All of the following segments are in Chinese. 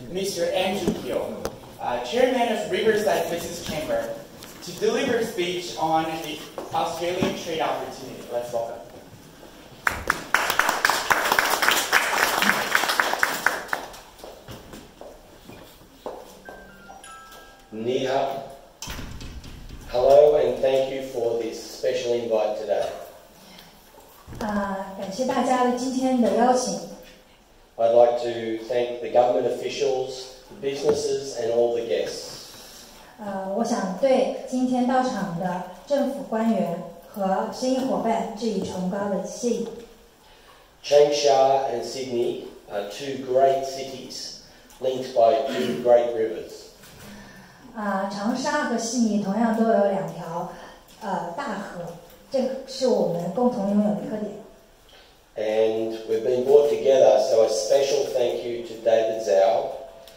Mr. Andrew Gill, Chairman of Riverside Business Chamber, to deliver a speech on the Australian trade opportunity. Let's welcome. 你好 Hello and thank you for this special invite today. 感谢大家今天的邀请。 I'd like to thank the government officials, the businesses and all the guests. 我想对今天到场的政府官员和生意伙伴致以崇高的谢意。 Changsha and Sydney are two great cities linked by two great rivers. 长沙和悉尼同样都有两条大河，这是我们共同拥有的特点。 And we've been brought together, so a special thank you to David Zhao.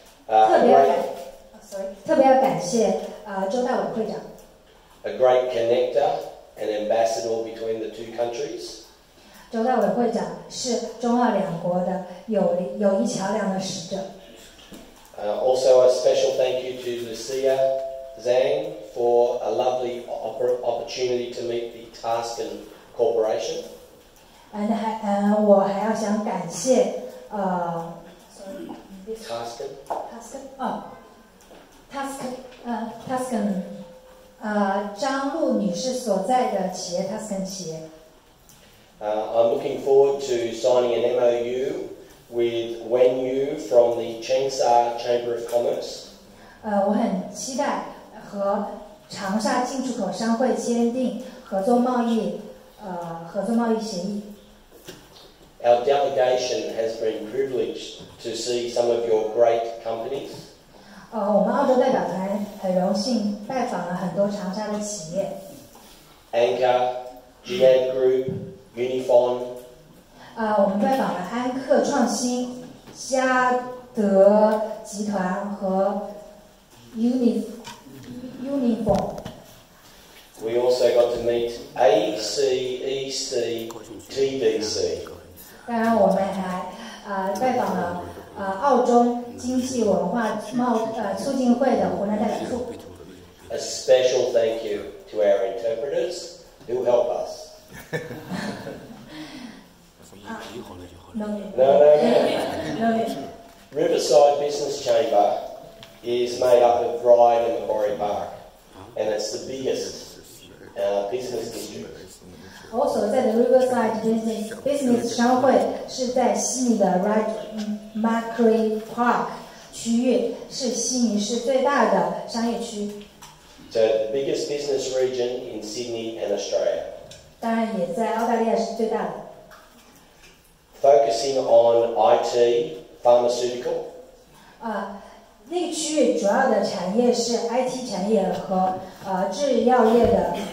特别要感谢周大伟会长。 A great connector and ambassador between the two countries. 周大伟会长是中澳两国的友谊桥梁的使者。 Also a special thank you to Lucia Zhang for a lovely opportunity to meet the Tasken Corporation. 我还要想感谢Tasken 张璐女士所在的企业 Tasken 企业。 I'm looking forward to signing an MOU with Wen Yu from the Changsha Chamber of Commerce. 我很期待和长沙进出口商会签订合作贸易协议。 Our delegation has been privileged to see some of your great companies. 我们澳洲代表团很荣幸拜访了很多长沙的企业。 Anchor, Giad Group, Unifon. 我们拜访了安克创新、嘉德集团和 Unifon。 We also got to meet ACEC TDC. 当然，我们还拜访了澳洲经济文化促进会的湖南代表处。 A special thank you to our interpreters who help us. No. Riverside Business Chamber is made up of Ryde and Macquarie Park, and it's the biggest business district. 我所在的 Riverside Business 商会是在悉尼的 Macquarie Park 区域，是悉尼市最大的商业区。 So the biggest business region in Sydney and Australia. 当然，也在澳大利亚是最大的。 Focusing on IT, pharmaceutical. 那个区域主要的产业是 IT 产业和制药业。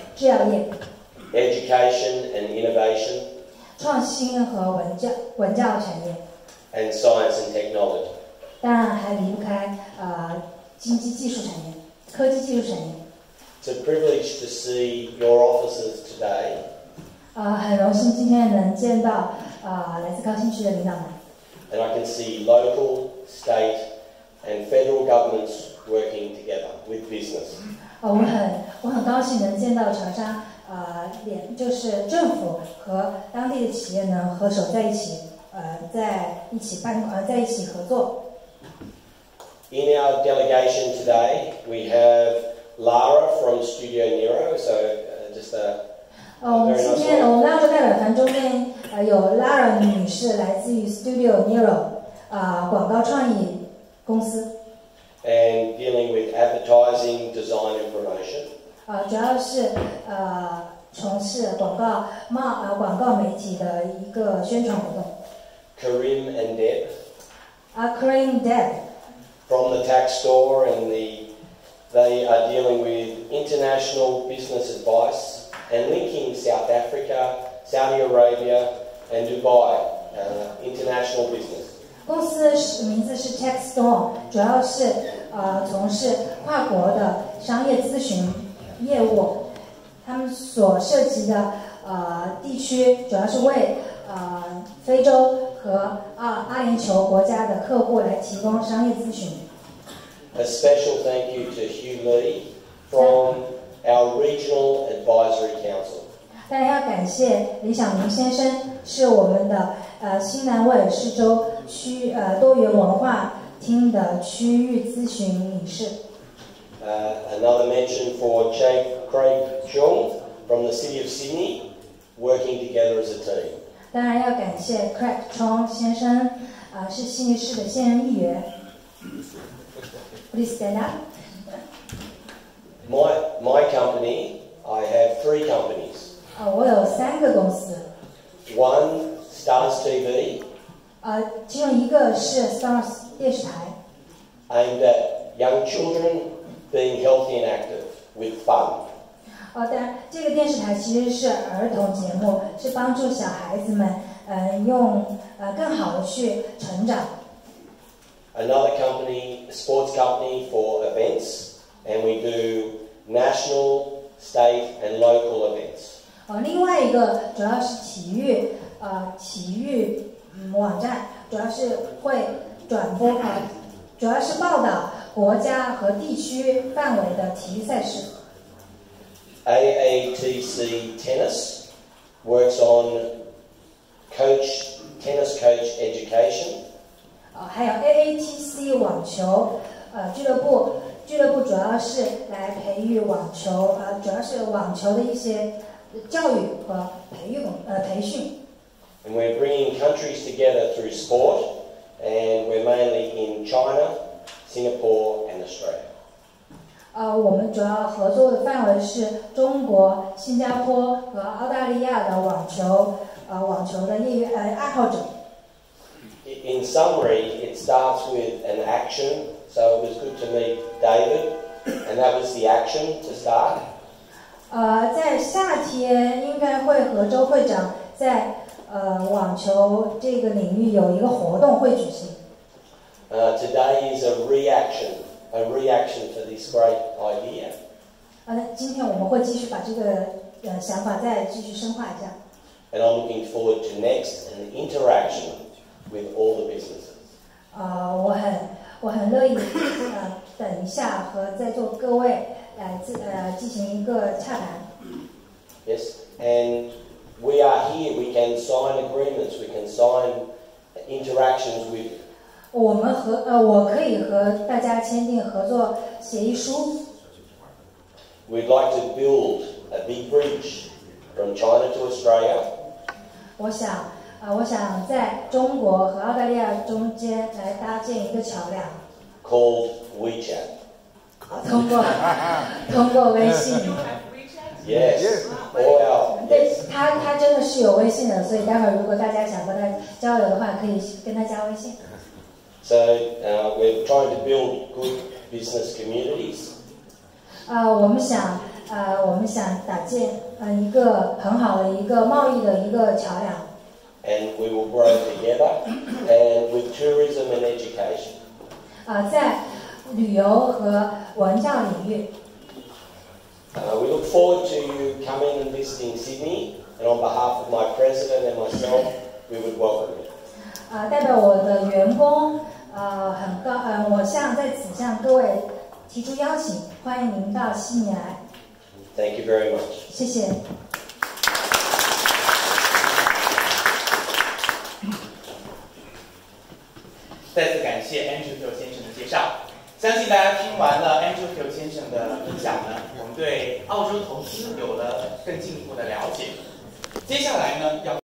Education and innovation. 创新和文教产业。 And science and technology. 当然还离不开经济技术产业、科技技术产业。 It's a privilege to see your officers today. 很荣幸今天能见到来自高新区的领导们。 And I can see local, state, and federal governments working together with business. 我很高兴能见到长沙就是政府和当地的企业能合手在一起，在一起合作。 In our delegation today, we have Lara from Studio Nero. So just a 我们今天我们澳洲代表团中间有 Lara 女士，来自于 Studio Nero 广告创意公司。 And dealing with advertising, design and promotion. 主要是从事广告媒体的一个宣传活动。 Karim and Deb. Karim Deb. From the tax store, and they are dealing with international business advice and linking South Africa, Saudi Arabia, and Dubai, international business. 公司名字是 Tax Store， 主要是从事跨国的商业咨询业务。他们所涉及的地区主要是为非洲和阿联酋国家的客户来提供商业咨询。 A special thank you to Hugh Lee from our Regional Advisory Council. 当然要感谢李晓明先生，是我们的新南威尔士州区多元文化厅的区域咨询理事。 Another mention for Craig Chung from the City of Sydney, working together as a team. 当然要感谢 Craig Chung 先生，是悉尼市的现任议员。Please stand up. My company, I have 3 companies. 我有3个公司。 One, Stars TV. 其中一个是 Stars 电视台。 Aimed at young children being healthy and active with fun. 当然，这个电视台其实是儿童节目，是帮助小孩子们用更好的去成长。 Another company, a sports company for events, and we do national, state, and local events. 另外一个主要是体育网站，主要是会转播主要是报道国家和地区范围的体育赛事。 AATC Tennis works on tennis coach education. 还有 AATC 网球俱乐部主要是来培育网球主要是网球的一些教育和培训。 And we're bringing countries together through sport, and we're mainly in China, Singapore, and Australia. 我们主要合作的范围是中国、新加坡和澳大利亚的网球的业余爱好者。 In summary, it starts with an action. So it was good to meet David, and that was the action to start. 在夏天应该会和周会长在网球这个领域有一个活动会举行。 Today is a reaction for this great idea. 今天我们会继续把这个想法再继续深化一下。 And I'm looking forward to next an interaction with all the businesses. 我很乐意等一下和在座各位进行一个洽谈。 Yes, and we are here. We can sign agreements. We can sign interactions with. 我可以和大家签订合作协议书。 We'd like to build a big bridge from China to Australia. 我想在中国和澳大利亚中间来搭建一个桥梁。 Called WeChat. 通过微信。 Yes. All out. 对，他真的是有微信的，所以待会儿如果大家想和他交流的话，可以跟他加微信。 So we're trying to build good business communities. 我们想搭建一个很好的一个贸易的一个桥梁。 And we will grow together, and with tourism and education. 在旅游和文教领域。 We look forward to you coming and visiting Sydney, and on behalf of my president and myself, we would welcome you. 代表我的员工，我在此向各位提出邀请，欢迎您到悉尼来。 Thank you very much. 谢谢。 再次感谢 Andrew Hill 先生的介绍。相信大家听完了 Andrew Hill 先生的分享呢，我们对澳洲投资有了更进一步的了解。接下来呢，要